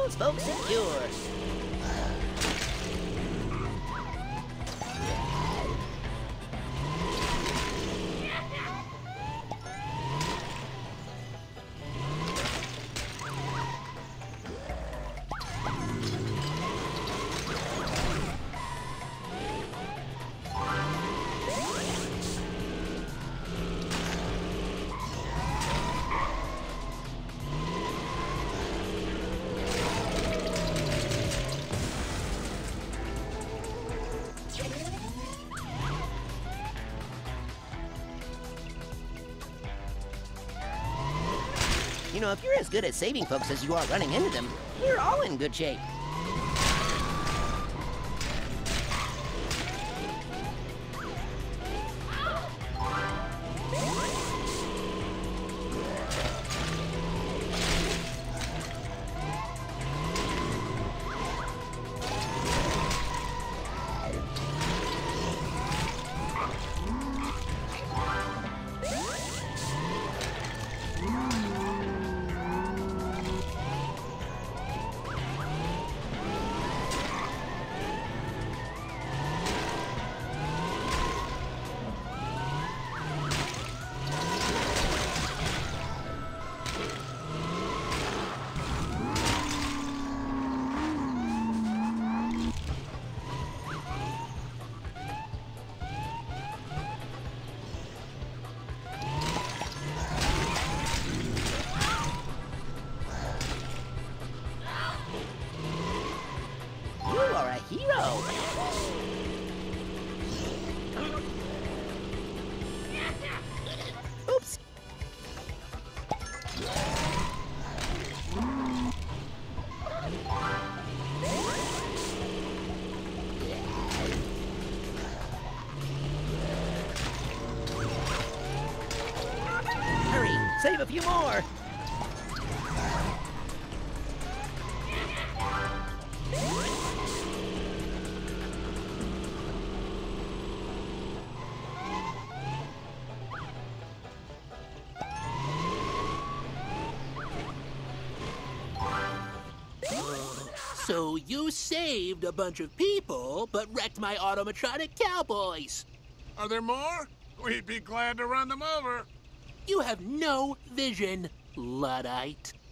those folks secure. You know, if you're as good at saving folks as you are running into them, we're all in good shape. You are a hero! Oops! Hurry! Save a few more! So you saved a bunch of people, but wrecked my automatronic cowboys. Are there more? We'd be glad to run them over. You have no vision, Luddite.